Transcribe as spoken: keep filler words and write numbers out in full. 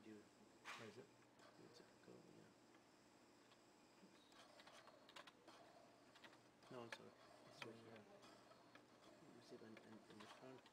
would you, Where is it? where's it go, yeah. No, sorry, it's right here. You see it in, in, in the front.